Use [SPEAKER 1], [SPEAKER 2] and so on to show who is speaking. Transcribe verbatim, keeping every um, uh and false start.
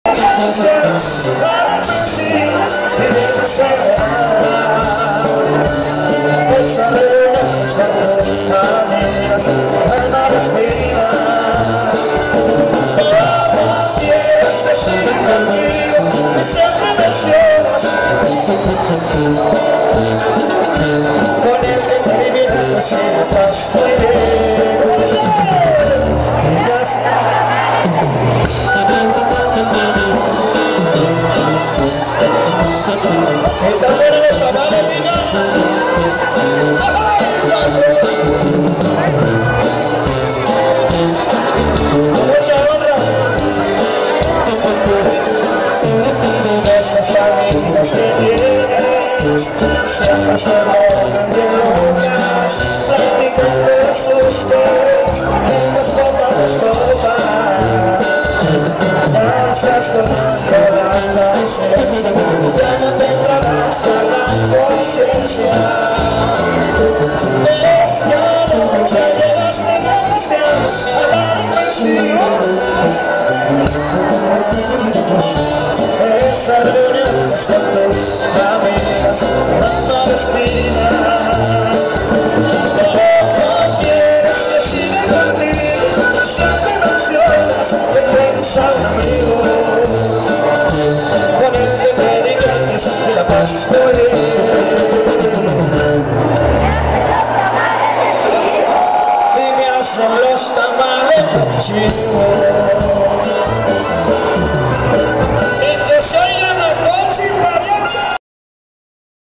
[SPEAKER 1] Con el sentimiento se la pasó y ya está. ¿Están buenos los tamales, niña? Con mucha honra. Estas familias que vienen siempre se van.